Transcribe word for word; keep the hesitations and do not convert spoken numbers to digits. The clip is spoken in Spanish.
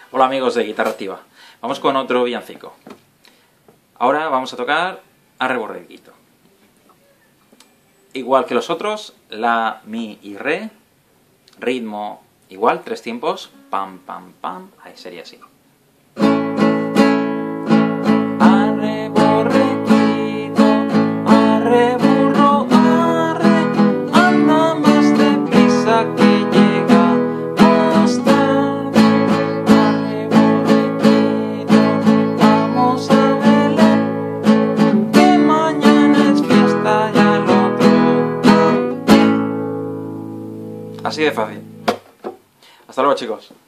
Hola amigos de Guitarra Activa, vamos con otro villancico. Ahora vamos a tocar Arre Borreguito. Igual que los otros, la, mi y re, ritmo igual, tres tiempos, pam, pam, pam, ahí sería así. Arre borreguito, arre burro, arre, anda más deprisa que llega más tarde. Arre borreguito, vamos a Belén, que mañana es fiesta y al otro también. Así de fácil. Hasta luego, chicos.